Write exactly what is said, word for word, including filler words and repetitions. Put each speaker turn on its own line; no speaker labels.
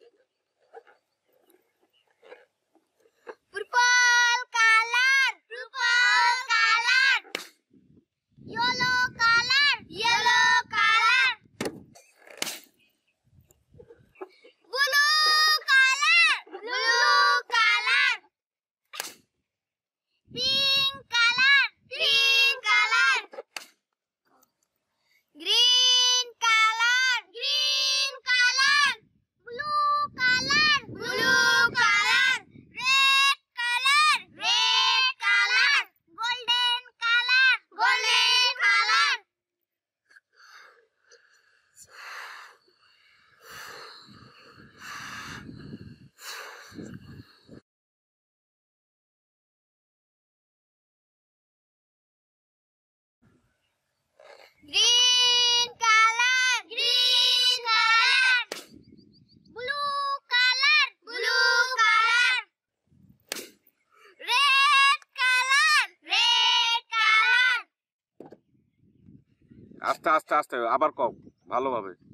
Purple color, purple color. Yellow color, yellow color. Blue color, blue color. Pink color, pink color. Green color, green color. Blue color, blue color. Red color, red color. Golden color, golden color. Green color, green color. Blue color, blue color. Red color, red color.
আস্তে আস্তে আস্তে আবার কও ভালোভাবে।